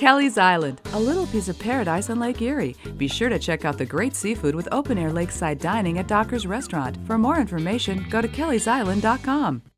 Kelly's Island, a little piece of paradise on Lake Erie. Be sure to check out the great seafood with open-air lakeside dining at Docker's Restaurant. For more information, go to kellysisland.com.